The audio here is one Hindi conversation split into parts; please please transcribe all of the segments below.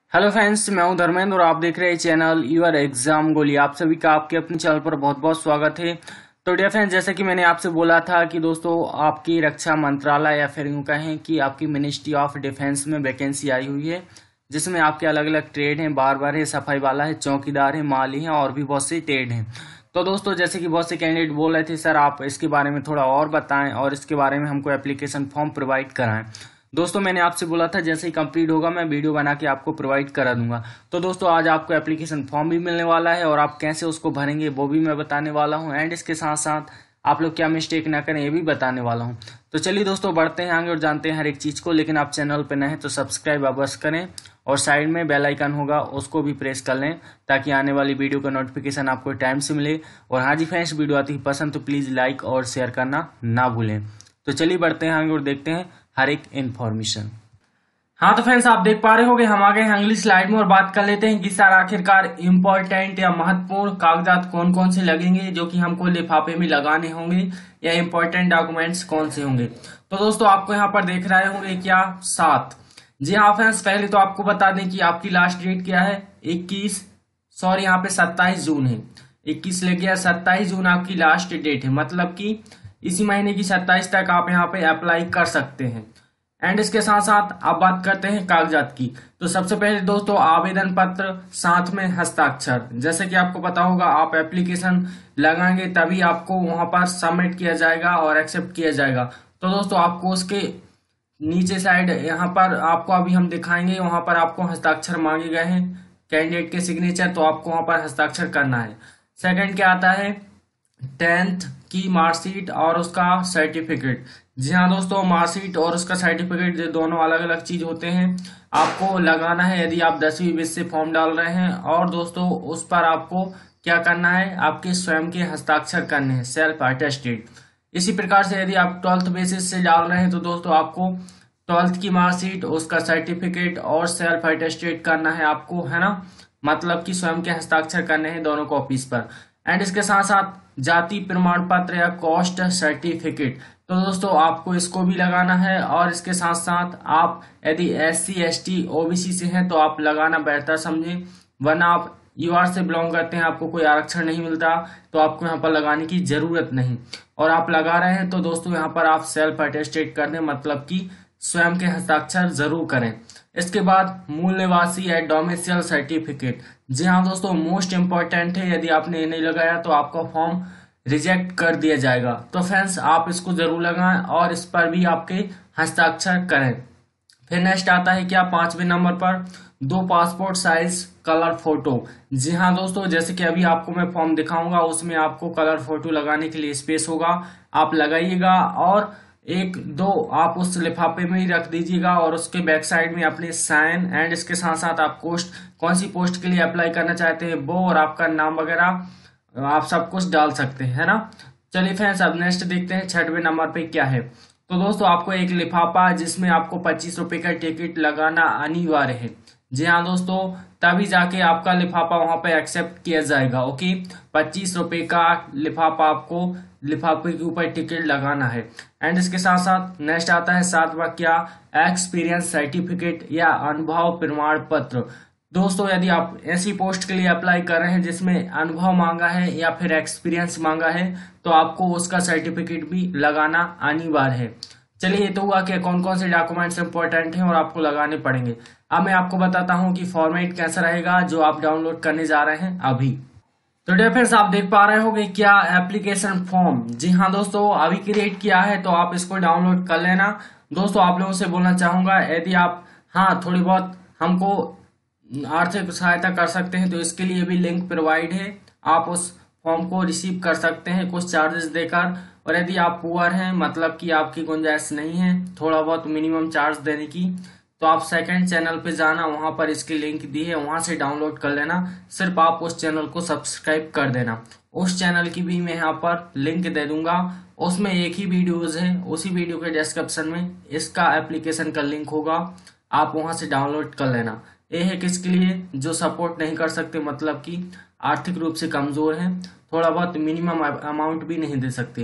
हेलो फ्रेंड्स, मैं हूं धर्मेंद्र और आप देख रहे हैं चैनल यूर एग्जाम गोली। आप सभी का आपके अपने चैनल पर बहुत बहुत स्वागत है। तो डियर फ्रेंड्स, जैसे कि मैंने आपसे बोला था कि दोस्तों आपकी रक्षा मंत्रालय या फिर यूं कहें कि आपकी मिनिस्ट्री ऑफ डिफेंस में वैकेंसी आई हुई है, जिसमें आपके अलग अलग ट्रेड हैं, बार है, सफाई वाला है, चौकीदार है, माली है और भी बहुत से ट्रेड हैं। तो दोस्तों जैसे कि बहुत से कैंडिडेट बोल रहे थे, सर आप इसके बारे में थोड़ा और बताएं और इसके बारे में हमको एप्लीकेशन फॉर्म प्रोवाइड कराएं। दोस्तों मैंने आपसे बोला था जैसे ही कंप्लीट होगा मैं वीडियो बना के आपको प्रोवाइड करा दूंगा। तो दोस्तों आज आपको एप्लीकेशन फॉर्म भी मिलने वाला है और आप कैसे उसको भरेंगे वो भी मैं बताने वाला हूं, एंड इसके साथ साथ आप लोग क्या मिस्टेक ना करें ये भी बताने वाला हूं। तो चलिए दोस्तों बढ़ते हैं आगे और जानते हैं हर एक चीज को। लेकिन आप चैनल पर नए हैं तो सब्सक्राइब अवश्य करें और साइड में बेल आइकन होगा उसको भी प्रेस कर लें ताकि आने वाली वीडियो का नोटिफिकेशन आपको टाइम से मिले। और हाँ जी फ्रेंड्स, वीडियो आती है पसंद तो प्लीज लाइक और शेयर करना ना भूलें। तो चलिए बढ़ते हैं आगे और देखते हैं हर एक इन्फॉर्मेशन। हाँ तो फ्रेंड्स, आप देख पा रहे होंगे हम आ गए हैं अगली स्लाइड में और बात कर लेते हैं कि सर आखिरकार इम्पोर्टेंट या महत्वपूर्ण कागजात कौन कौन से लगेंगे जो कि हमको लिफाफे में लगाने होंगे, या इम्पोर्टेंट डॉक्यूमेंट्स कौन से होंगे। तो दोस्तों आपको यहाँ पर देख रहे होंगे क्या 7। जी हाँ फ्रेंड्स, पहले तो आपको बता दें कि आपकी लास्ट डेट क्या है 27 जून है। 21 ले गया 27 जून आपकी लास्ट डेट है, मतलब कि इसी महीने की 27 तक आप यहाँ पे अप्लाई कर सकते हैं। एंड इसके साथ साथ आप बात करते हैं कागजात की। तो सबसे पहले दोस्तों आवेदन पत्र, साथ में हस्ताक्षर। जैसे कि आपको पता होगा आप एप्लीकेशन लगाएंगे तभी आपको वहां पर सबमिट किया जाएगा और एक्सेप्ट किया जाएगा। तो दोस्तों आपको उसके नीचे साइड यहाँ पर आपको अभी हम दिखाएंगे, वहां पर आपको हस्ताक्षर मांगे गए हैं कैंडिडेट के सिग्नेचर, तो आपको वहां पर हस्ताक्षर करना है। सेकंड क्या आता है 10th की मार्कशीट और उसका सर्टिफिकेट। जी हाँ दोस्तों, मार्कशीट और उसका सर्टिफिकेट ये दोनों अलग अलग चीज होते हैं, आपको लगाना है यदि आप 10वीं बेस से फॉर्म डाल रहे हैं। और दोस्तों उस पर आपको क्या करना है, आपके स्वयं के हस्ताक्षर करने हैं, सेल्फ अटेस्टेड। इसी प्रकार से यदि आप 12th बेसिस से डाल रहे हैं तो दोस्तों आपको 12th की मार्कशीट, उसका सर्टिफिकेट और सेल्फ अटेस्टेड करना है आपको, है ना, मतलब कि स्वयं के हस्ताक्षर करने हैं दोनों कॉपीज पर। एंड इसके साथ साथ जाति प्रमाण पत्र या कास्ट सर्टिफिकेट, तो दोस्तों आपको इसको भी लगाना है। और इसके साथ साथ आप यदि SC ST OBC से हैं तो आप लगाना बेहतर समझें, वरना आप UR से बिलोंग करते हैं, आपको कोई आरक्षण नहीं मिलता तो आपको यहाँ पर लगाने की जरूरत नहीं। और आप लगा रहे हैं तो दोस्तों यहाँ पर आप सेल्फ अटेस्टेड कर दें, मतलब कि स्वयं के हस्ताक्षर जरूर करें। इसके बाद मूल निवासी या डोमिसाइल सर्टिफिकेट। जी हाँ दोस्तों, मोस्ट इंपॉर्टेंट है, यदि आपने ये नहीं लगाया तो आपका फॉर्म रिजेक्ट कर दिया जाएगा। तो फ्रेंड्स आप इसको जरूर लगाएं और इस पर भी आपके हस्ताक्षर करें। फिर नेक्स्ट आता है क्या 5वें नंबर पर 2 पासपोर्ट साइज कलर फोटो। जी हाँ दोस्तों, जैसे कि अभी आपको मैं फॉर्म दिखाऊंगा उसमें आपको कलर फोटो लगाने के लिए स्पेस होगा, आप लगाइएगा। और 1-2 आप उस लिफाफे में ही रख दीजिएगा और उसके बैक साइड में अपने साइन। एंड इसके साथ साथ आप पोस्ट, कौन सी पोस्ट के लिए अप्लाई करना चाहते हैं वो और आपका नाम वगैरह आप सब कुछ डाल सकते हैं, है ना। चलिए फ्रेंड्स अब नेक्स्ट देखते हैं 6वें नंबर पे क्या है। तो दोस्तों आपको एक लिफाफा जिसमें आपको 25 रुपए का टिकट लगाना अनिवार्य है। जी हाँ दोस्तों, तभी जाके आपका लिफाफा वहां पे एक्सेप्ट किया जाएगा। ओके, 25 रुपए का लिफाफा, आपको लिफाफे के ऊपर टिकट लगाना है। एंड इसके साथ साथ नेक्स्ट आता है 7वां क्या एक्सपीरियंस सर्टिफिकेट या अनुभव प्रमाण पत्र। दोस्तों यदि आप ऐसी पोस्ट के लिए अप्लाई कर रहे हैं जिसमें अनुभव मांगा है या फिर एक्सपीरियंस मांगा है तो आपको उसका सर्टिफिकेट भी लगाना अनिवार्य है। चलिए ये तो हुआ कि कौन कौन से डॉक्यूमेंट्स इंपॉर्टेंट हैं और आपको लगाने पड़ेंगे। अब मैं आपको बताता हूं कि फॉर्मेट कैसा रहेगा जो आप डाउनलोड करने जा रहे हैं अभी। तो डियर फ्रेंड्स आप देख पा रहे होंगे क्या एप्लीकेशन फॉर्म। जी हाँ दोस्तों, अभी क्रिएट किया है तो आप इसको डाउनलोड कर लेना। दोस्तों आप लोगों से बोलना चाहूंगा यदि आप थोड़ी बहुत हमको आर्थिक सहायता कर सकते हैं तो इसके लिए भी लिंक प्रोवाइड है, आप उस फॉर्म को रिसीव कर सकते हैं कुछ चार्जेस देकर। और यदि आप पुअर हैं, मतलब कि आपकी गुंजाइश नहीं है थोड़ा बहुत मिनिमम चार्ज देने की, तो आप सेकंड चैनल पे जाना, वहां पर इसकी लिंक दी है, वहां से डाउनलोड कर लेना। सिर्फ आप उस चैनल को सब्सक्राइब कर देना। उस चैनल की भी मैं यहाँ पर लिंक दे दूंगा, उसमें एक ही वीडियोज है, उसी वीडियो के डिस्क्रिप्शन में इसका एप्लीकेशन का लिंक होगा, आप वहां से डाउनलोड कर लेना। ये है किसके लिए, जो सपोर्ट नहीं कर सकते, मतलब कि आर्थिक रूप से कमजोर हैं, थोड़ा बहुत मिनिमम अमाउंट भी नहीं दे सकते,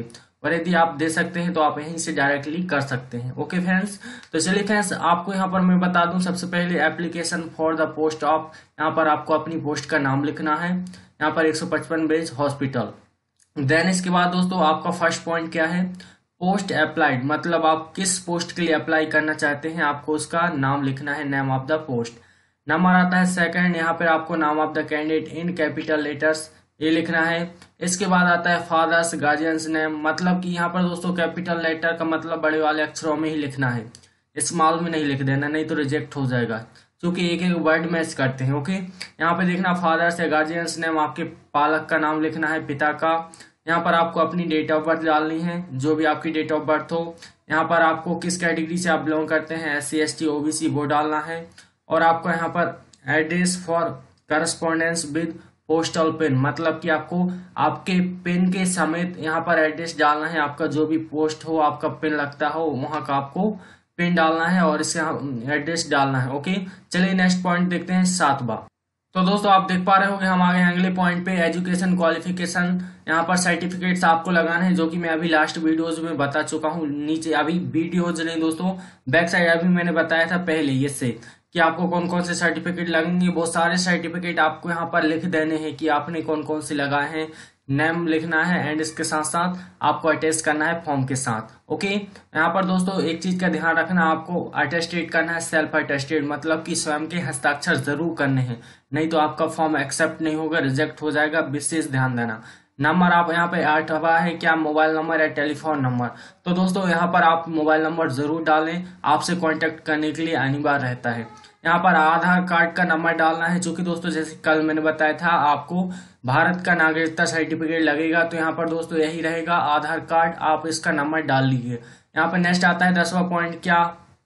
और यदि आप दे सकते हैं तो आप यहीं से डायरेक्टली कर सकते हैं। ओके फ्रेंड्स, तो चलिए फ्रेंड्स, आपको यहाँ पर मैं बता दूं, सबसे पहले application for the post of, यहाँ पर आपको अपनी पोस्ट का नाम लिखना है, यहाँ पर 155 बेड हॉस्पिटल। देन इसके बाद दोस्तों आपका फर्स्ट पॉइंट क्या है, पोस्ट अप्लाइड, मतलब आप किस पोस्ट के लिए अप्लाई करना चाहते हैं, आपको उसका नाम लिखना है, name of the post. Number आता है सेकंड, यहाँ पर आपको नाम of the candidate in capital letters ये लिखना है। इसके बाद आता है फादर्स गार्जियंस नेम, मतलब कि यहाँ पर दोस्तों कैपिटल लेटर का मतलब बड़े वाले अक्षरों में ही लिखना है, स्मॉल में नहीं लिख देना, नहीं तो रिजेक्ट हो जाएगा, क्योंकि एक एक वर्ड मैच करते हैं। ओके, यहाँ पे देखना फादर्स या गार्जियंस नेम, आपके पालक का नाम लिखना है, पिता का। यहाँ पर आपको अपनी डेट ऑफ बर्थ डालनी है, जो भी आपकी डेट ऑफ बर्थ हो। यहाँ पर आपको किस कैटेगरी से आप बिलोंग करते हैं, SC ST OBC, वो डालना है। और आपको यहाँ पर address for correspondence with postal pin, मतलब कि आपको आपके पिन के समेत यहाँ पर एड्रेस डालना है, आपका जो भी पोस्ट हो, आपका पिन लगता हो, वहां का आपको पिन डालना है और इससे एड्रेस डालना है। ओके, चलिए नेक्स्ट पॉइंट देखते हैं, 7वां। तो दोस्तों आप देख पा रहे हो कि हम आ गए अगले पॉइंट पे, एजुकेशन क्वालिफिकेशन। यहाँ पर सर्टिफिकेट्स आपको लगाने हैं, जो कि मैं अभी लास्ट वीडियोज में बता चुका हूँ। नीचे अभी वीडियोज नहीं दोस्तों, बैक साइड अभी मैंने बताया था पहले ये से कि आपको कौन कौन से सर्टिफिकेट लगेंगे। वो सारे सर्टिफिकेट आपको यहाँ पर लिख देने हैं कि आपने कौन कौन से लगाए हैं, नेम लिखना है, एंड इसके साथ साथ आपको अटेस्ट करना है फॉर्म के साथ। ओके, यहाँ पर दोस्तों एक चीज का ध्यान रखना, आपको अटेस्टेड करना है, सेल्फ अटेस्टेड, मतलब कि स्वयं के हस्ताक्षर जरूर करने हैं, नहीं तो आपका फॉर्म एक्सेप्ट नहीं होगा, रिजेक्ट हो जाएगा, विशेष ध्यान देना। नंबर आप यहाँ पे 8वां है क्या, मोबाइल नंबर या टेलीफोन नंबर। तो दोस्तों यहाँ पर आप मोबाइल नंबर जरूर डालें, आपसे कांटेक्ट करने के लिए अनिवार्य रहता है। यहाँ पर आधार कार्ड का नंबर डालना है, जो कि दोस्तों जैसे कल मैंने बताया था आपको भारत का नागरिकता सर्टिफिकेट लगेगा, तो यहाँ पर दोस्तों यही रहेगा आधार कार्ड, आप इसका नंबर डाल लीजिए। यहाँ पर नेक्स्ट आता है 10वां पॉइंट, क्या,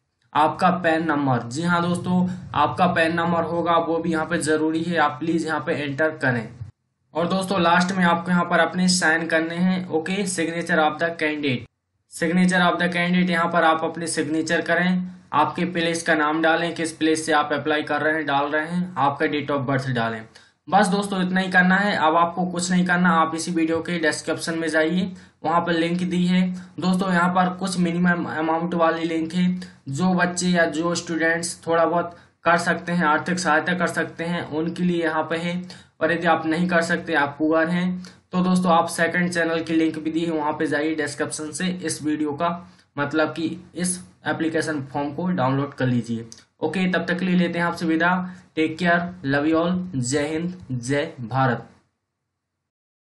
आपका पैन नंबर। जी हाँ दोस्तों, आपका पैन नंबर होगा, वो भी यहाँ पे जरूरी है, आप प्लीज यहाँ पे एंटर करें। और दोस्तों लास्ट में आपको यहाँ पर अपने साइन करने हैं। Okay, signature of the candidate, signature of the candidate, यहाँ पर आप अपने सिग्नेचर करें, आपके प्लेस का नाम डालें, किस प्लेस से आप अप्लाई कर रहे हैं डाल रहे हैं, आपका डेट ऑफ बर्थ डालें। बस दोस्तों इतना ही करना है, अब आपको कुछ नहीं करना, आप इसी वीडियो के डिस्क्रिप्शन में जाइए, वहां पर लिंक दी है दोस्तों। यहाँ पर कुछ मिनिमम अमाउंट वाली लिंक है, जो बच्चे या जो स्टूडेंट्स थोड़ा बहुत कर सकते हैं, आर्थिक सहायता कर सकते हैं, उनके लिए यहाँ पे है। और यदि आप नहीं कर सकते, आप पुअर हैं, तो दोस्तों आप सेकंड चैनल की लिंक भी दी है, वहां पे जाइए डिस्क्रिप्शन से, इस वीडियो का मतलब कि इस एप्लीकेशन फॉर्म को डाउनलोड कर लीजिए। ओके, तब तक के लिए लेते हैं आपसे विदा, take care, love you all, जय हिंद, जय भारत।